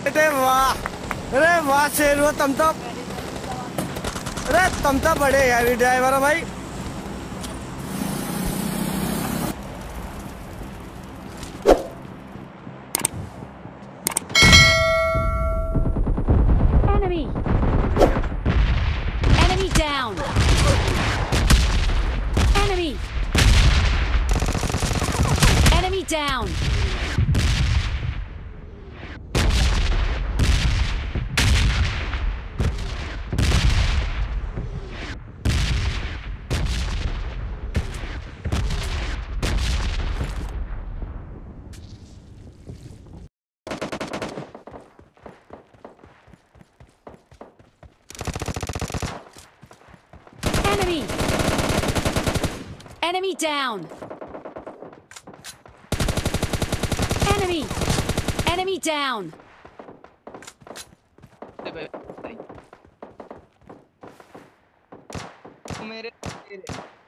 अरे वाह, अरे वाह शेर वो तुम तो, अरे तुम तो बड़े हैवी ड्राइवर हो भाई। Enemy! Enemy down! Enemy! Enemy down! Enemy! Enemy down! Enemy! Enemy down! मेरे